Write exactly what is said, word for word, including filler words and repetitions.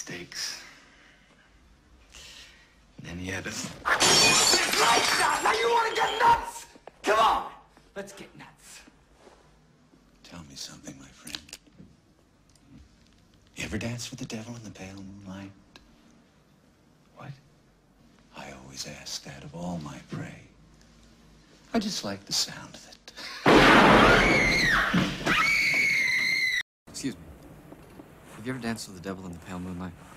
mistakes. And then he had us. Lights out! Now you want to get nuts? Come on, let's get nuts. Tell me something, my friend. You ever dance with the devil in the pale moonlight? What? I always ask that of all my prey. I just like the sound of it. Excuse me. Have you ever danced with the devil in the pale moonlight?